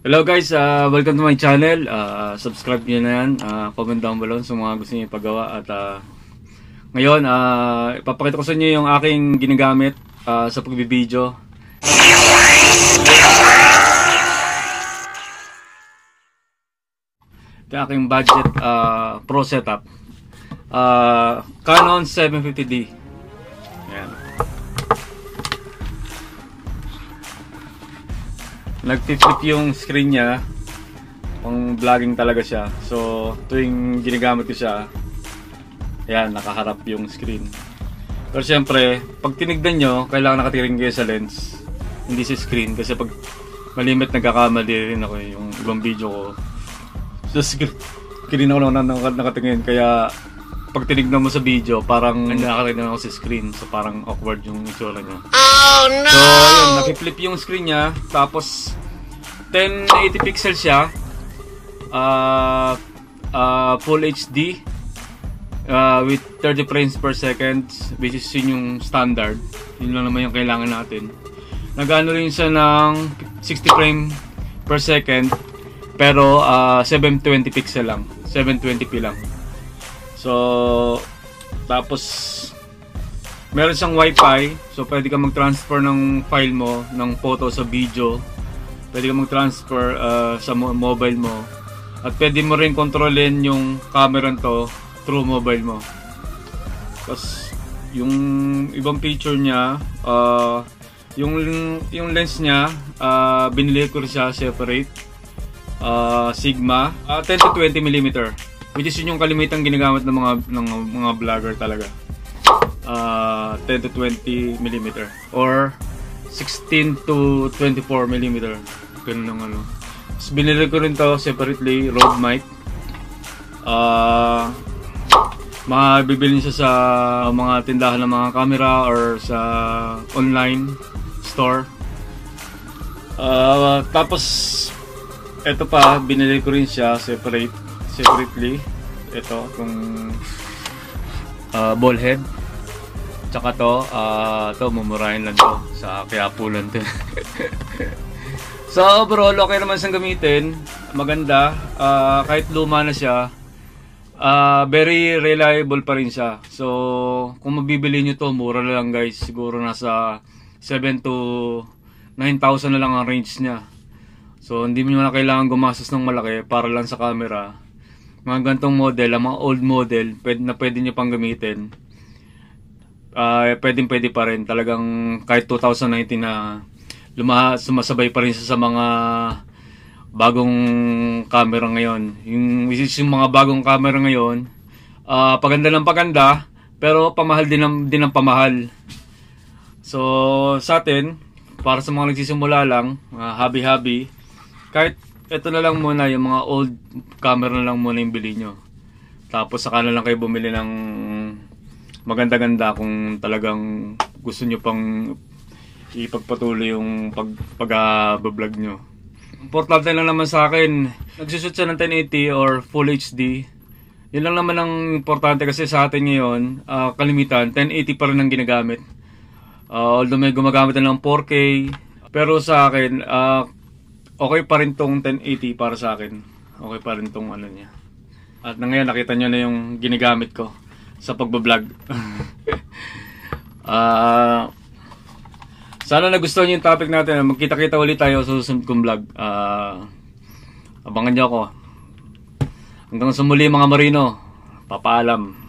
Hello guys, welcome to my channel. Subscribe nyo na yan, comment down below sa mga gusto nyo ipagawa. At ngayon, ipapakita ko sa inyo yung aking ginagamit sa pagbibideo. Ito yung aking budget pro setup, Canon 750D. Ayan. Nag-flip yung screen niya, pang vlogging talaga siya. So tuwing ginagamit ko siya, ayan, nakaharap yung screen. Pero siyempre, pag tinignan nyo, kailangan nakatiring kayo sa lens, hindi sa screen. Kasi pag malimit, nagkakamali rin ako yung ibang video ko sa screen ako lang nakatingin. Kaya pag tinignan mo sa video, parang nakatitingnan ako sa screen. So parang awkward yung itsura niya. Oh no! So ayun, naki-flip yung screen niya. Tapos 1080 pixels siya, Full HD, with 30 frames per second, which is yun yung standard. Yun lang naman yung kailangan natin. Nag-ano rin siya ng 60 frame per second, pero 720 pixel lang, 720p lang. So tapos meron siyang wifi, so pwede ka mag-transfer ng file mo, ng photo sa video. Pwede ka mag-transfer sa mobile mo. At pwede mo rin kontrolin yung camera to through mobile mo. Tapos yung ibang feature niya, yung lens niya, binili ko rin siya separate, Sigma, 10 to 20mm, which is yun yung kalimitang ginagamit ng mga vlogger talaga. 10 to 20mm or 16 to 24mm, ganun ng ano. Tapos binili ko rin to separately, Rode mic. Mabibili siya sa mga tindahan ng mga camera or sa online store. Tapos eto pa, binili ko rin siya separately. Ito, itong ball head. Tsaka to mumurahin lang to sa Quiapo lang to. So overall, okay naman siyang gamitin. Maganda, kahit luma na siya, very reliable pa rin siya. So kung mabibili nyo to, mura lang guys. Siguro nasa 7 to 9,000 na lang ang range niya. So hindi mo na kailangan gumastos ng malaki para lang sa camera. Mga gantong model, ang mga old model na pwede nyo pang gamitin, pwede pa rin. Talagang kahit 2019 na sumasabay pa rin siya sa mga bagong camera ngayon. Yung mga bagong camera ngayon, paganda ng paganda, pero pamahal din ng pamahal. So sa atin, para sa mga nagsisimula lang, hobby, kahit ito na lang muna, yung mga old camera na lang muna yung bilhin nyo. Tapos saka na lang kayo bumili ng maganda-ganda kung talagang gusto nyo pang ipagpatuloy yung pag-vlog nyo. Importante lang naman sa akin, nagsushoot siya ng 1080 or Full HD. Yun lang naman ang importante kasi sa atin ngayon, kalimitan, 1080 pa rin ang ginagamit. Although may gumagamit na ng 4K, pero sa akin, okay pa rin tong 1080 para sa akin. Okay pa rin tong ano niya. At ngayon nakita nyo na yung ginagamit ko sa pagbablog. Sana nagustuhan nyo yung topic natin. Magkita-kita ulit tayo sa susunod kong vlog. Abangan nyo ako. Hanggang sa muli mga marino. Papaalam.